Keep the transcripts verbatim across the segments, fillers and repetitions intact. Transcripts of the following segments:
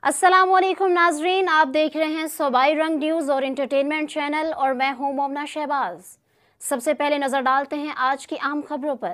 अस्सलामुअलैकुम नाजरीन, आप देख रहे हैं सूबाई रंग न्यूज़ और इंटरटेनमेंट चैनल और मैं हूं मोमना शहबाज। सबसे पहले नजर डालते हैं आज की अहम खबरों पर।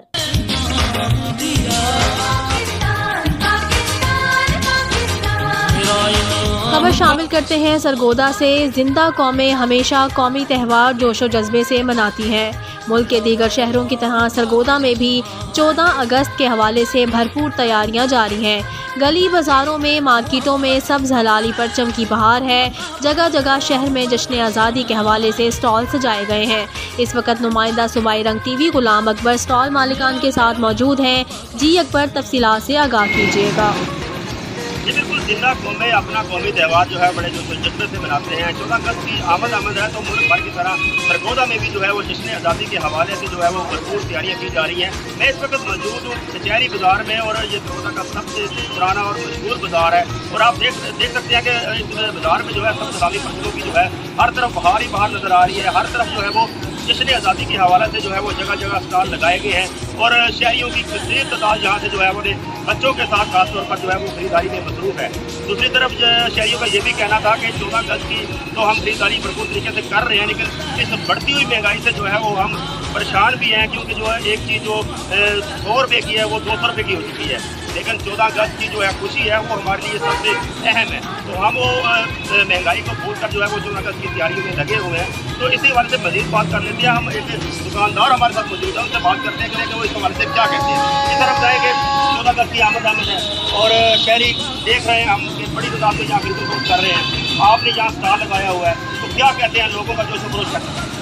खबर शामिल करते हैं सरगोदा से। जिंदा कौमें हमेशा कौमी त्यौहार जोशो जज्बे से मनाती हैं। मुल्क के दीगर शहरों की तरह सरगोदा में भी चौदह अगस्त के हवाले से भरपूर तैयारियां जारी हैं। गली बाजारों में, मार्केटों में सब्ज हलाली पर चमकी बहार है। जगह जगह शहर में जश्न आज़ादी के हवाले से स्टॉल सजाए गए हैं। इस वक्त नुमाइंदा सूबाई रंग टीवी गुलाम अकबर स्टॉल मालिकान के साथ मौजूद हैं। जी अकबर, तफसीलात से आगाह कीजिएगा। जी बिल्कुल, जिंदा कौमें अपना कौमी त्यौहार जो है बड़े जो जज्बे से मनाते हैं। चौदह अगस्त की आमद आमद है तो मुल्क भर की तरह सरगोदा में भी जो है वो जश्न आज़ादी के हवाले से जो है वो भरपूर तैयारियां की जा रही हैं। मैं इस वक्त मौजूद हूँ कचहरी बाजार में और ये सरगोदा का सबसे पुराना और मशहूर बाजार है। और आप देख देख सकते हैं कि इस बाजार में जो है सब सलामी फसलों की जो है हर तरफ बाहर ही बाहर नजर आ रही है। हर तरफ जो है वो जश्न आज़ादी के हवाले से जो है वो जगह जगह स्टॉल लगाए गए हैं और शहरियों की कसीर तादाद यहाँ से जो है वो बच्चों के साथ खासतौर पर जो है वो खरीदारी में मसरूफ है। दूसरी तरफ शहरियों का ये भी कहना था कि चौदह अगस्त की तो हम खरीदारी भरपूर तरीके से कर रहे हैं, लेकिन इस बढ़ती हुई महंगाई से जो है वो हम परेशान भी हैं, क्योंकि जो है एक चीज़ जो सौ रुपये की है वो दो सौ रुपये की हो चुकी है। लेकिन चौदह अगस्त की जो है खुशी है वो हमारे लिए सबसे अहम है। तो हम वो महंगाई को भूल कर जो है वो चौदह अगस्त की तैयारियों में लगे हुए हैं। तो इसी हवाले से मज़ीद बात कर लेते हैं। हम एक दुकानदार हमारे साथ मौजूद है, उनसे बात करते हैं कि वो इस हवाले से क्या कहते हैं। इस तरफ जाएंगे, चौदह अगस्त की आमद आमद है और शहरी देख रहे हैं हम बड़ी तादाद में यहाँ बिल्कुल कर रहे हैं। आपने यहाँ स्टॉल लगाया हुआ है, तो क्या कहते हैं लोगों का जो सपोज करता है?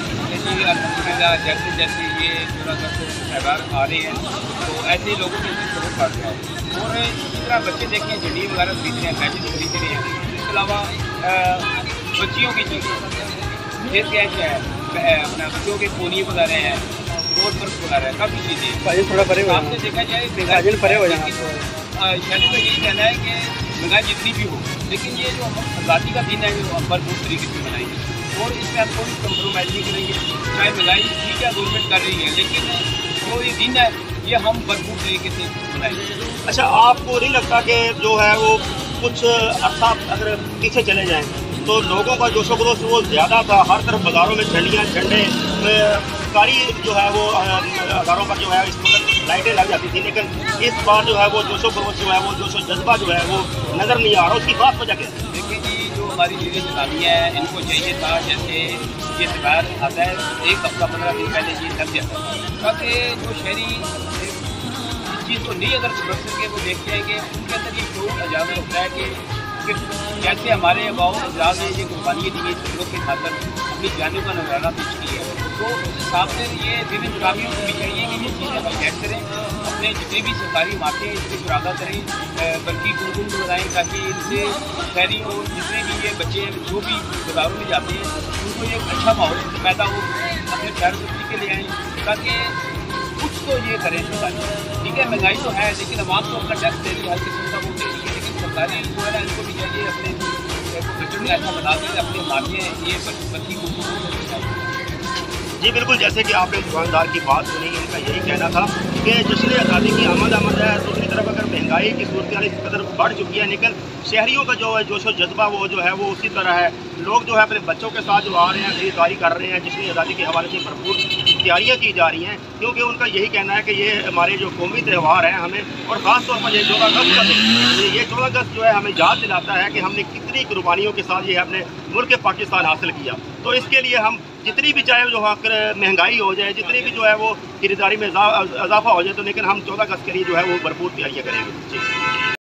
जैसे जैसे ये चौदह अगस्त त्यौहार आ रहे हैं तो ऐसे ही लोगों के सपोर्ट कर रहे हैं। और इसी तरह बच्चे देखें झंडी वगैरह खरीद रहे हैं, मैचिंग खरीद रहे हैं। इसके अलावा बच्चियों की चीज़ें फिर क्या है अपना बच्चों के पोनी बना रहे हैं, रोड पर बना रहे हैं, काफ़ी चीज़ें थोड़ा परे आपने देखा जाए महंगाई परे हो जाए। शहरी का यही कहना है कि महंगाई जितनी भी हो, लेकिन ये जो हम आज़ादी का दिन है जो हम भरपूर तरीके से मनाएंगे और इसमें हम कोई कंप्रोमाइज़ नहीं करेंगे। चाहे महंगाई ठीक है गवर्नमेंट कर रही है, लेकिन जो ये दिन है ये हम भरपूर तरीके से मनाएंगे। अच्छा, आपको नहीं लगता कि जो है वो कुछ अर्सा अगर पीछे चले जाएँ तो लोगों का जोशो खरोश वो ज़्यादा था? हर तरफ बाज़ारों में झंडियाँ झंडे कारी जो है वो बाज़ारों पर जो है इस वक्त लाइटें लग जाती थी, लेकिन इस बार जो है वो जोशो खरोश जो है वो जोशो जज्बा जो है वो नज़र नहीं आ रहा। उसकी खास वजह क्या है? देखिए जी, जो हमारी चीज़ें चलानी है इनको चाहिए था जैसे ये त्यौहार आता है एक हफ्ता पंद्रह दिन पहले ये लग जाता है, ताकि जो शहरी इस चीज़ को नहीं अगर समझ सके वो देखते हैं कि उनके अंदर ये शौक इजाज़त होता है कि कि जैसे हमारे गाँव अजराज ने ये कुर्बानी दी है लोग की खातर अपनी जानों का नजराना पेश किया है, तो हिसाब से ये दिन मुकामियों को भी चाहिए कि ये चीज़ें हम ऐड करें, अपने जितने भी सरकारी इमारतें इससे मुरादा करें, बल्कि गुनगुन लगाएँ ताकि इनसे शहरी और जितने भी ये बच्चे जो भी बाजारों में जाते हैं उनको एक अच्छा माहौल पैदा हो, अपने प्यार बच्ची के लिए आएँ, ताकि कुछ तो ये करें सरकारी। ठीक है, महंगाई तो है, लेकिन आवाम को अपना टैक्स देनी हर किस्म का वो देनी है, लेकिन सरकारी जो है ना इनको भी चाहिए अपने बच्चों में ऐसा बना दें अपनी मानिए ये बच्ची को। जी बिल्कुल, जैसे कि आपने दुकानदार की बात सुनी, इनका यही कहना था कि जश्न आज़ादी की आमद आमद है। दूसरी तरफ अगर महंगाई की सूरत इस कदर बढ़ चुकी है, लेकिन शहरियों का जो है जोशो जज्बा वो जो है वो उसी तरह है। लोग जो है अपने बच्चों के साथ जो आ रहे हैं खरीदारी कर रहे हैं, जश्न आज़ादी के हवाले से भरपूर तैयारियाँ की जा रही हैं, क्योंकि उनका यही कहना है कि ये हमारे जो कौमी त्यौहार हैं हमें, और ख़ास तौर पर ये चौदह अगस्त का ये चौदह अगस्त जो है हमें याद दिलाता है कि हमने कितनी कुर्बानियों के साथ ये अपने मुल्क पाकिस्तान हासिल किया। तो इसके लिए हम जितनी भी चाहे जो महंगाई हो जाए, जितनी भी जो है वो खरीदारी में इजाफा हो जाए, तो लेकिन हम चौदह अगस्त के लिए जो है वो भरपूर तैयारियाँ करेंगे। जी।